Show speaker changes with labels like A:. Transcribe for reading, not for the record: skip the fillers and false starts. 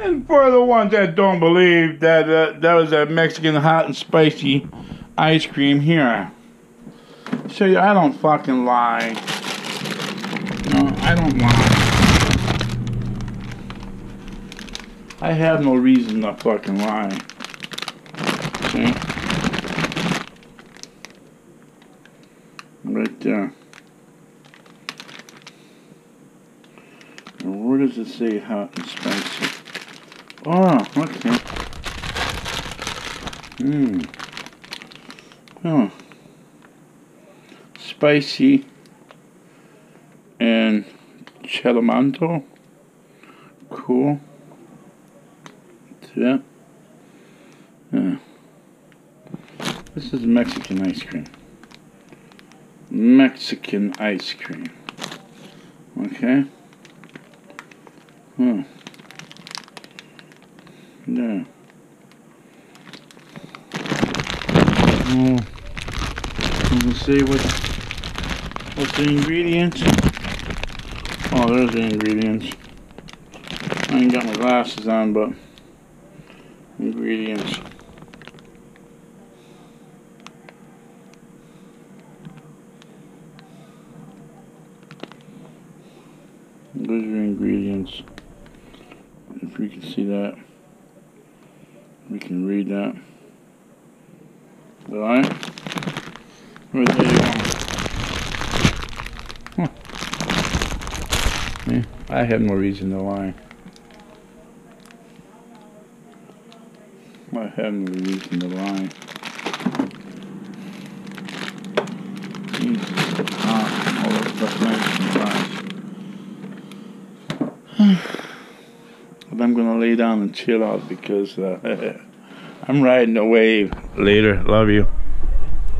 A: And for the ones that don't believe that that was a Mexican hot and spicy ice cream here. So I don't fucking lie. No, I don't lie. I have no reason to fucking lie. See? Right there. And where does it say hot and spicy? Oh, okay. Oh. Spicy and chelamanto. Cool. Yeah. Yeah. This is Mexican ice cream. Mexican ice cream. Okay. Yeah. Oh. Let me see what's the ingredients. Oh, there's the ingredients. I ain't got my glasses on, but ingredients. Those are ingredients. If we can see that, we can read that. Alright? Right there you go. Huh. Yeah, I have no reason to lie. I have no reason to lie. Jesus, all that stuff nice and fast. But I'm gonna lay down and chill out because I'm riding a wave later. Love you.